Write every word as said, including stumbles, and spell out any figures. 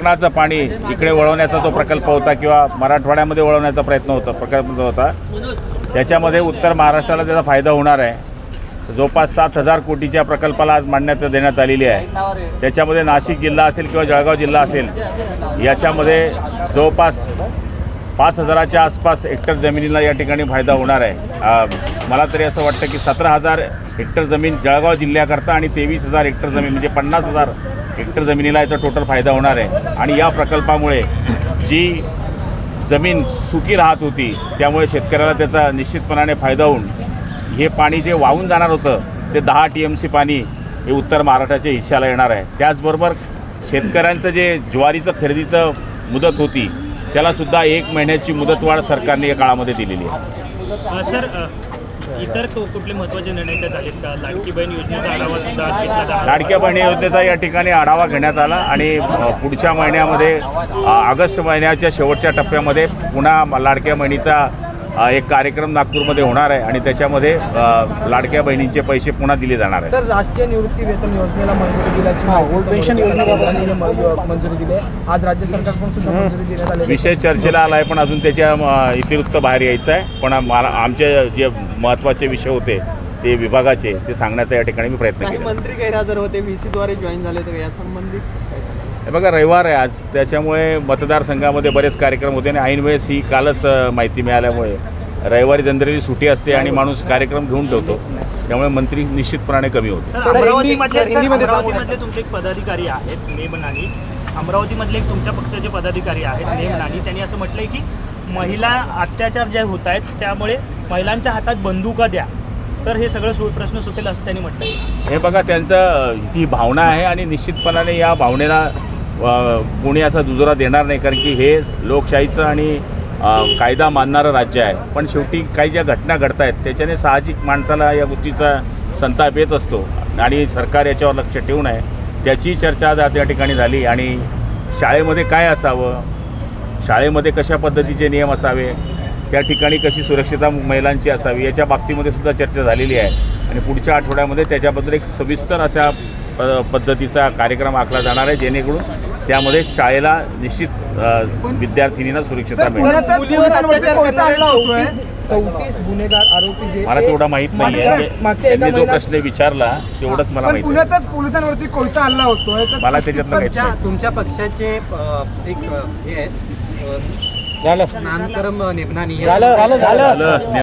कोकणाचं पाणी इकडे वळवण्याचा तो प्रकल्प होता किंवा मराठवाड्यामध्ये वळवण्याचा प्रयत्न होता प्रकल्प होता, त्याच्यामध्ये उत्तर महाराष्ट्राला त्याचा फायदा होणार आहे। जवळपास सात हजार कोटीच्या प्रकल्पाला आज मान्यता देण्यात आलेली आहे। त्याच्यामध्ये नाशिक जिल्हा असेल किंवा जळगाव जिल्हा असेल, याच्यामध्ये जवळपास पाच हजाराच्या आसपास हेक्टर जमिनीला या ठिकाणी फायदा होणार आहे। मला तरी असं वाटतं की सतरा हजार हेक्टर जमीन जळगाव जिल्ह्याकरता आणि तेवीस हजार हेक्टर जमीन म्हणजे पन्नास हजार हेक्टर जमिनीला याचा टोटल फायदा होणार आहे। आणि या प्रकल्पामुळे जी जमीन सुकी राहत होती त्यामुळे शेतकऱ्याला त्याचा निश्चितपणाने फायदा होऊन हे पाणी जे वाहून जाणार होतं ते दहा टी एम सी पाणी हे उत्तर महाराष्ट्राच्या हिश्श्याला येणार आहे। त्याचबरोबर शेतकऱ्यांचं जे ज्वारीचं खरेदीचं मुदत होती त्यालासुद्धा एक महिन्याची मुदतवाढ सरकारने या काळामध्ये दिलेली आहे। सर, इतर कुठले महत्त्वाचे निर्णय झालेत का? लाडकी बहीण योजनेचा आढावा सुद्धा घेतला जाणार? लाडक्या बहिणी योजनेचा या ठिकाणी आढावा घेण्यात आला आणि पुढच्या महिन्यामध्ये ऑगस्ट महिन्याच्या शेवटच्या टप्प्यामध्ये पुन्हा लाडक्या बहिणीचा एक कार्यक्रम नागपूरमध्ये होणार आहे आणि त्याच्यामध्ये लाडक्या बहिणींचे पैसे पुन्हा दिले जाणार आहे। सर, राष्ट्रीय निवृत्ती वेतन योजनेला मंजुरी दिल्याची पेन्शन योजनेला मंजुरी दिली, आज राज्य सरकारकडून सुद्धा मंजुरी देण्यात आली। विषय चर्चेला आला आहे पण अजून त्याच्या इतिवृत्त बाहेर यायचं आहे। पण मला आमचे जे महत्त्वाचे विषय होते ते विभागाचे ते सांगण्याचा या ठिकाणी मी प्रयत्न केला। मंत्री गैरहजर होते, व्ही सीद्वारे जॉईन झाले, तर या संबंधित हे बघा, रविवार आहे आज, त्याच्यामुळे मतदारसंघामध्ये बरेच कार्यक्रम होते आणि ऐन वेळेस ही कालच माहिती मिळाल्यामुळे रविवारी जनरली सुट्टी असते आणि माणूस कार्यक्रम घेऊन ठेवतो, त्यामुळे मंत्री निश्चितपणाने कमी होते। अमरावतीमधले तुमचे एक पदाधिकारी आहेत नेम नानी, अमरावतीमधले एक तुमच्या पक्षाचे पदाधिकारी आहेत नेम नानी, त्यांनी असं म्हटलंय की महिला अत्याचार जे होत आहेत त्यामुळे महिलांच्या हातात बंदुका द्या तर हे सगळं सु प्रश्न सुटेल असं त्यांनी म्हटलं। हे बघा, त्यांचं ही भावना आहे आणि निश्चितपणाने या भावनेला कोणी असा दुजोरा देणार नाही, कारण की हे लोकशाहीचं आणि कायदा मानणारं राज्य आहे। पण शेवटी काही ज्या घटना घडत आहेत त्याच्याने साहजिक माणसाला या गोष्टीचा संताप येत असतो आणि सरकार याच्यावर लक्ष ठेवून आहे। त्याची चर्चा आज या ठिकाणी झाली आणि शाळेमध्ये काय असावं, शाळेमध्ये कशा पद्धतीचे नियम असावे, त्या ठिकाणी कशी सुरक्षितता महिलांची असावी याच्या बाबतीमध्ये सुद्धा चर्चा झालेली आहे आणि पुढच्या आठवड्यामध्ये त्याच्याबद्दल एक सविस्तर अशा पद्धतीचा कार्यक्रम आखला जाणार आहे जेणेकरून त्यामध्ये शाळेला निश्चित विद्यार्थिनींना सुरक्षितता मिळेल। चौतीस गुन्हेगार आरोपी जे मला तेवढा माहीत नाही आहे, त्यांनी जो प्रश्न विचारला तेवढंच मला माहिती आहे। पुण्यातच पोलिसांवरती कोयता हल्ला होतोय, मला त्याच्यातलं माहिती नाही। तुमच्या पक्षाचे एक हे आहेत नामकरम नेमनानी झालं झालं